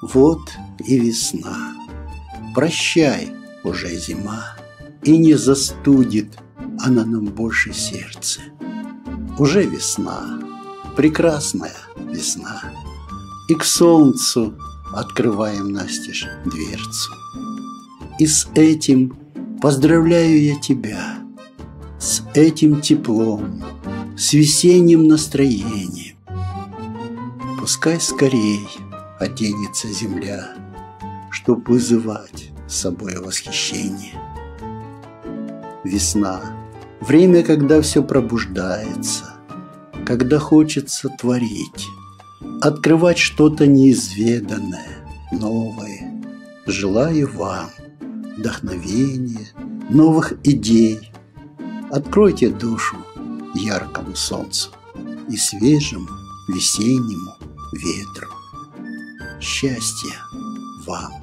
Вот и весна. Прощай, уже зима, и не застудит она нам больше сердце. Уже весна, прекрасная весна, и к солнцу открываем настежь дверцу. И с этим поздравляю я тебя, с этим теплом, с весенним настроением. Пускай скорей оденется земля, чтоб вызывать с собой восхищение. Весна — время, когда все пробуждается, когда хочется творить, открывать что-то неизведанное, новое. Желаю вам вдохновения, новых идей. Откройте душу яркому солнцу и свежему весеннему ветру. Счастья вам!